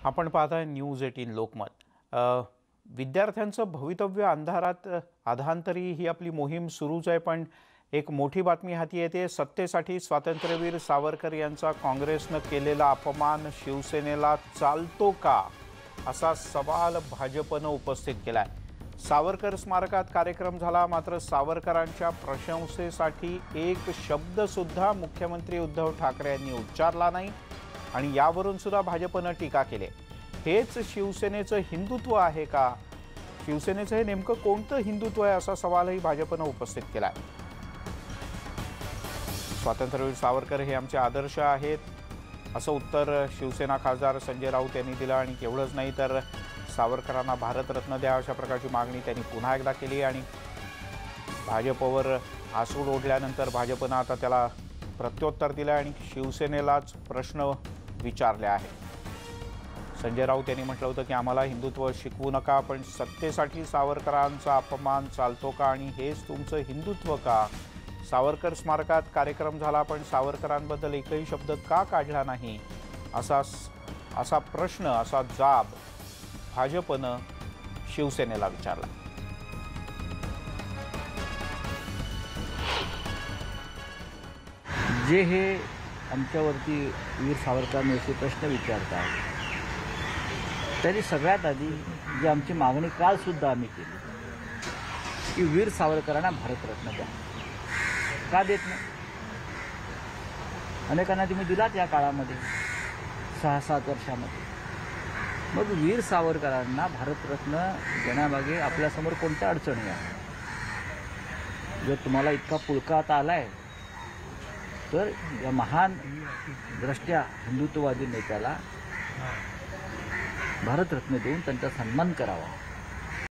आपण पाहताय न्यूज 18 लोकमत। विद्यार्थ्यांचं भवितव्य अंधारात अधांतरी ही आपली मोहीम सुरूच आहे, पण एक मोठी बातमी हाती येते। सत्तेसाठी स्वातंत्र्यवीर सावरकर यांचा काँग्रेसने केलेला अपमान शिवसेनेला चालतो का, असा सवाल भाजपने उपस्थित केलाय। सावरकर स्मारकात कार्यक्रम झाला, मात्र सावरकरांच्या प्रशंसेसाठी एक शब्द सुद्धा मुख्यमंत्री उद्धव ठाकरे यांनी उच्चारला नाही आणि यावरून सुद्धा भाजपने टीका केली। हेच शिवसेनेचं हिंदुत्व आहे का? शिवसेनेचं हे नेमकं कोणतं हिंदुत्व आहे, असा सवालही भाजपने उपस्थित केलाय। स्वातंत्र्यवीर सावरकर हे आमचे आदर्श आहेत, असं उत्तर शिवसेना खासदार संजय राऊत यांनी दिलं। आणि एवढंच नाही तर सावरकरांना भारतरत्न द्या, अशा प्रकारची मागणी त्यांनी पुन्हा एकदा केली। आणि भाजपवर आसूड ओढल्यानंतर भाजपनं आता त्याला प्रत्युत्तर दिलं आणि शिवसेनेलाच प्रश्न विचारले आहेत। संजय राऊत यांनी म्हटलं होतं की आम्हाला हिंदुत्व शिकवू नका, पण सत्तेसाठी सावरकरांचा अपमान चालतो का आणि हेच तुमचं हिंदुत्व का? सावरकर स्मारकात कार्यक्रम झाला, पण सावरकरांबद्दल एकही शब्द का काढला नाही, असा प्रश्न, असा जाब भाजपनं शिवसेनेला विचारला। जे हे आमच्यावरती वीर सावरकरांविषयी प्रश्न विचारतात, तरी सगळ्यात आधी जी आमची मागणी कालसुद्धा आम्ही केली की वीर सावरकरांना भारतरत्न द्या, का देत नाही? अनेकांना तुम्ही दिलात या काळामध्ये, 6-7 वर्षामध्ये। मग वीर सावरकरांना भारतरत्न देण्यामागे आपल्यासमोर कोणत्या अडचणी आहे? जर तुम्हाला इतका पुळका आता आलाय, तर या महान द्रष्ट्या हिंदुत्ववादी नेत्याला भारतरत्न देऊन त्यांचा सन्मान करावा।